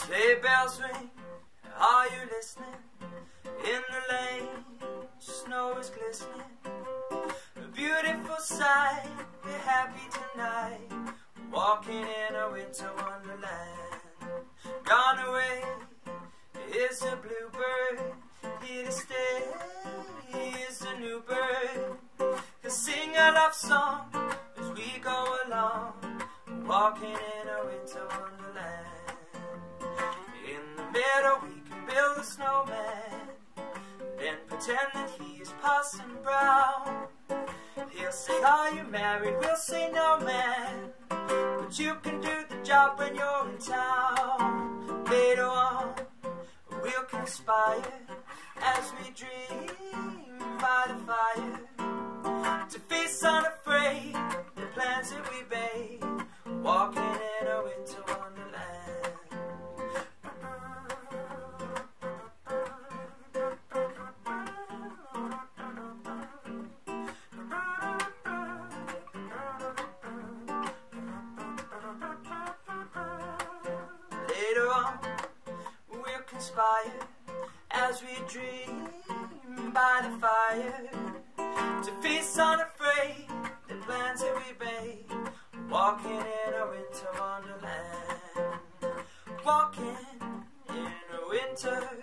Sleigh bells ring, are you listening? In the lane, snow is glistening. A beautiful sight, we're happy tonight, walking in a winter wonderland. Gone away is a bluebird, here to stay is a new bird. He'll sing a love song as we go along, walking in a winter wonderland. In the meadow we can build a snowman, then pretend that he is Parson Brown. He'll say, are you married? We'll say, no man, but you can do the job when you're in town. Later on we'll conspire as we dream by the fire, to face unafraid the plans that we made, walking in a winter wonderland. Later on we'll conspire as we dream by the fire, to face unafraid the plans that we made, walking in a winter wonderland. Walking in a winter